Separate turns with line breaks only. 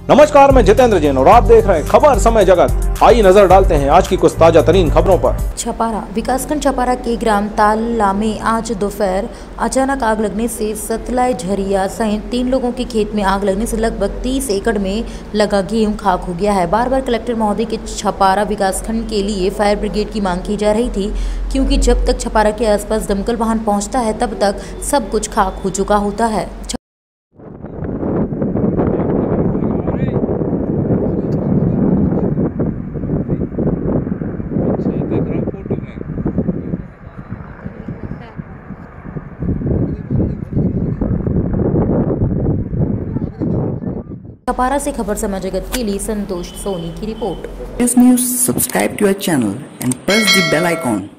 नमस्कार, मैं जितेंद्र जैन और आप देख रहे हैं खबर समय जगत। आइए नजर डालते हैं आज की कुछ ताजा तरीन खबरों पर।
छपारा विकासखंड छपारा के ग्राम ताला में आज दोपहर अचानक आग लगने से सतलाई झरिया सहित 3 लोगों के खेत में आग लगने से लगभग 30 एकड़ में लगा गेहूं खाक हो गया है। बार बार कलेक्टर महोदय के छपारा विकासखंड के लिए फायर ब्रिगेड की मांग की जा रही थी, क्योंकि जब तक छपारा के आसपास दमकल वाहन पहुंचता है तब तक सब कुछ खाक हो चुका होता है। छपारा से खबर समय जगत के लिए संतोष सोनी की रिपोर्ट।
News, subscribe to our channel and press the bell icon.